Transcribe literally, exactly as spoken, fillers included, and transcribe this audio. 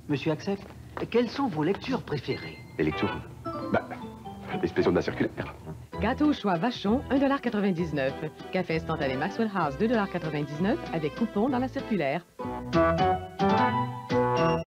Monsieur Axel, quelles sont vos lectures préférées? Les lectures? Bah, l'expression de la circulaire. Gâteau au choix Vachon, un dollar quatre-vingt-dix-neuf. Café instantané Maxwell House, deux dollars quatre-vingt-dix-neuf avec coupon dans la circulaire.